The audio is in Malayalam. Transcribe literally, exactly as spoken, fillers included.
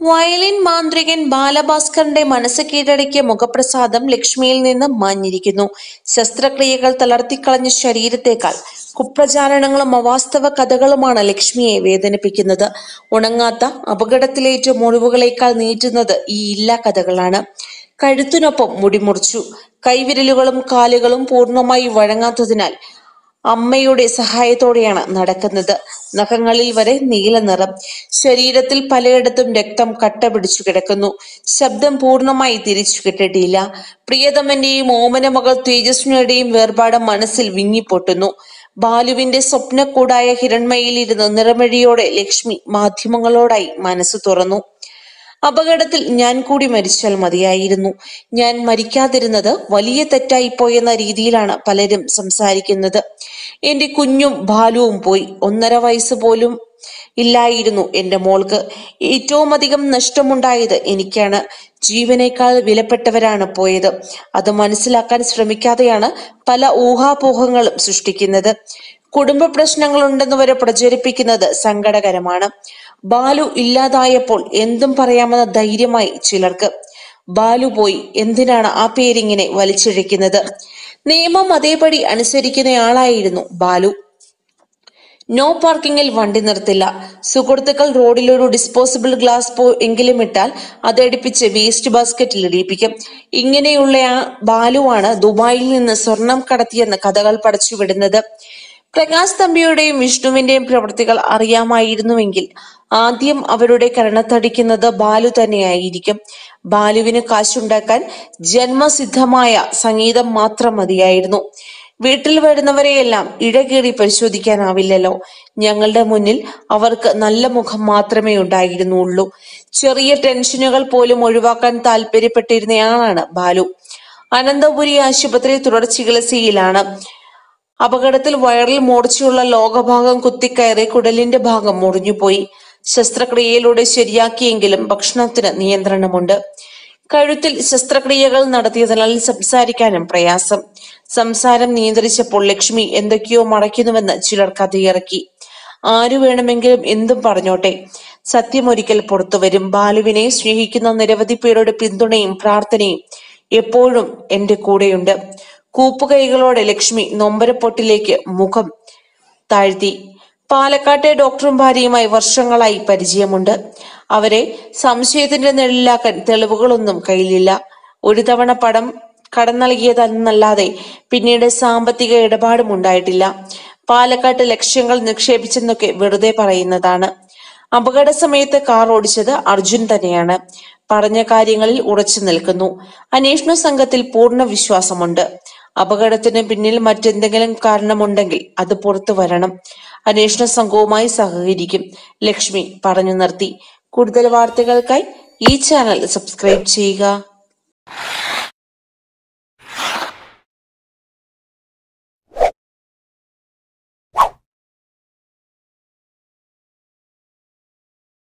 വയലിൻ മാന്ത്രികൻ ബാലഭാസ്കറിന്റെ മനസ്സ് കീഴടക്കിയ മുഖപ്രസാദം ലക്ഷ്മിയിൽ നിന്ന് മാഞ്ഞിരിക്കുന്നു. ശസ്ത്രക്രിയകൾ തളർത്തിക്കളഞ്ഞ ശരീരത്തേക്കാൾ കുപ്രചാരണങ്ങളും അവാസ്തവ കഥകളുമാണ് ലക്ഷ്മിയെ വേദനിപ്പിക്കുന്നത്. ഉണങ്ങാത്ത അപകടത്തിലേറ്റ മുറിവുകളേക്കാൾ നീറ്റുന്നത് ഈ ഇല്ലാ കഥകളാണ്. കഴുത്തിനൊപ്പം മുടിമുറിച്ചു. കൈവിരലുകളും കാലുകളും പൂർണ്ണമായി വഴങ്ങാത്തതിനാൽ അമ്മയുടെ സഹായത്തോടെയാണ് നടക്കുന്നത്. നഖങ്ങളിൽ വരെ നീല നിറം. ശരീരത്തിൽ പലയിടത്തും രക്തം കട്ട പിടിച്ചു കിടക്കുന്നു. ശബ്ദം പൂർണ്ണമായി തിരിച്ചു കിട്ടിയിട്ടില്ല. പ്രിയതമന്റെയും ഓമന മകൾ തേജസ്വിനിയുടെയും വേർപാട് മനസ്സിൽ വിങ്ങിപ്പൊട്ടുന്നു. ബാലുവിന്റെ സ്വപ്നക്കൂടായ ഹിരൺമയിലിരുന്ന് നിറമിഴിയോടെ ലക്ഷ്മി മാധ്യമങ്ങളോടായി മനസ്സ് തുറന്നു. അപകടത്തിൽ ഞാൻ കൂടി മരിച്ചാൽ മതിയായിരുന്നു. ഞാൻ മരിക്കാതിരുന്നത് വലിയ തെറ്റായിപ്പോയെന്ന രീതിയിലാണ് പലരും സംസാരിക്കുന്നത്. എന്റെ കുഞ്ഞും ബാലുവും പോയി. ഒന്നര വയസ്സ് പോലും ഇല്ലായിരുന്നു എന്റെ മോൾക്ക്. ഏറ്റവും അധികം നഷ്ടമുണ്ടായത് എനിക്കാണ്. ജീവനേക്കാൾ വിലപ്പെട്ടവരാണ് പോയത്. അത് മനസ്സിലാക്കാൻ ശ്രമിക്കാതെയാണ് പല ഊഹാപോഹങ്ങളും സൃഷ്ടിക്കുന്നത്. കുടുംബ പ്രശ്നങ്ങളുണ്ടെന്ന് വരെ പ്രചരിപ്പിക്കുന്നത് സങ്കടകരമാണ്. ബാലു ഇല്ലാതായപ്പോൾ എന്തും പറയാമെന്ന ധൈര്യമായി ചിലർക്ക്. ബാലു പോയി, എന്തിനാണ് ആ പേരിങ്ങനെ വലിച്ചിഴക്കുന്നത്? നിയമം അതേപടി അനുസരിക്കുന്നയാളായിരുന്നു ബാലു. നോ പാർക്കിങ്ങിൽ വണ്ടി നിർത്തില്ല. സുഹൃത്തുക്കൾ റോഡിലൊരു ഡിസ്പോസിബിൾ ഗ്ലാസ് പോ എങ്കിലും ഇട്ടാൽ അതടിപ്പിച്ച് വേസ്റ്റ് ബാസ്ക്കറ്റിൽ ഇടിപ്പിക്കും. ഇങ്ങനെയുള്ള ആ ബാലുവാണ് ദുബായിൽ നിന്ന് സ്വർണം കടത്തിയെന്ന് കഥകൾ പടച്ചുവിടുന്നത്. പ്രകാശ് തമ്പിയുടെയും വിഷ്ണുവിന്റെയും പ്രവൃത്തികൾ അറിയാമായിരുന്നുവെങ്കിൽ ആദ്യം അവരുടെ കരണത്തടിക്കുന്നത് ബാലു തന്നെയായിരിക്കും. ബാലുവിന് കാശുണ്ടാക്കാൻ ജന്മസിദ്ധമായ സംഗീതം മാത്രം മതിയായിരുന്നു. വീട്ടിൽ വരുന്നവരെയെല്ലാം ഇഴകീറി പരിശോധിക്കാനാവില്ലല്ലോ. ഞങ്ങളുടെ മുന്നിൽ അവർക്ക് നല്ല മുഖം മാത്രമേ ഉണ്ടായിരുന്നുള്ളൂ. ചെറിയ ടെൻഷനുകൾ പോലും ഒഴിവാക്കാൻ താല്പര്യപ്പെട്ടിരുന്നയാളാണ് ബാലു. അനന്തപുരി ആശുപത്രി തുടർ ചികിത്സയിലാണ്. അപകടത്തിൽ വയറിൽ മൂർച്ചയുള്ള ലോകഭാഗം കുത്തിക്കയറി കുടലിന്റെ ഭാഗം മുറിഞ്ഞുപോയി. ശസ്ത്രക്രിയയിലൂടെ ശരിയാക്കിയെങ്കിലും ഭക്ഷണത്തിന് നിയന്ത്രണമുണ്ട്. കഴുത്തിൽ ശസ്ത്രക്രിയകൾ നടത്തിയതിനാൽ സംസാരിക്കാനും പ്രയാസം. സംസാരം നിയന്ത്രിച്ചപ്പോൾ ലക്ഷ്മി എന്തൊക്കെയോ മറയ്ക്കുന്നുവെന്ന് ചിലർ കഥയിറക്കി. ആരു വേണമെങ്കിലും എന്തും പറഞ്ഞോട്ടെ, സത്യമൊരിക്കൽ പുറത്തുവരും. ബാലുവിനെ സ്നേഹിക്കുന്ന നിരവധി പേരുടെ പിന്തുണയും പ്രാർത്ഥനയും എപ്പോഴും എന്റെ കൂടെയുണ്ട്. കൂപ്പുകൈകളോടെ ലക്ഷ്മി നൊമ്പരപ്പൊട്ടിലേക്ക് മുഖം താഴ്ത്തി. പാലക്കാട്ടെ ഡോക്ടറും ഭാര്യയുമായി വർഷങ്ങളായി പരിചയമുണ്ട്. അവരെ സംശയത്തിന്റെ നിഴലിലാക്കാൻ തെളിവുകളൊന്നും കയ്യിലില്ല. ഒരു തവണ പണം കടം നൽകിയതെന്നല്ലാതെ പിന്നീട് സാമ്പത്തിക ഇടപാടും ഉണ്ടായിട്ടില്ല. പാലക്കാട്ട് ലക്ഷ്യങ്ങൾ നിക്ഷേപിച്ചെന്നൊക്കെ വെറുതെ പറയുന്നതാണ്. അപകട സമയത്ത് കാർ ഓടിച്ചത് അർജുൻ തന്നെയാണ്. പറഞ്ഞ കാര്യങ്ങളിൽ ഉറച്ചു നിൽക്കുന്നു. അന്വേഷണ സംഘത്തിൽ പൂർണ്ണ വിശ്വാസമുണ്ട്. അപകടത്തിന് പിന്നിൽ മറ്റെന്തെങ്കിലും കാരണമുണ്ടെങ്കിൽ അത് പുറത്തു വരണം. അന്വേഷണ സംഘവുമായി സഹകരിക്കും, ലക്ഷ്മി പറഞ്ഞു നിർത്തി. കൂടുതൽ വാർത്തകൾക്കായി ഈ ചാനൽ സബ്സ്ക്രൈബ് ചെയ്യുക.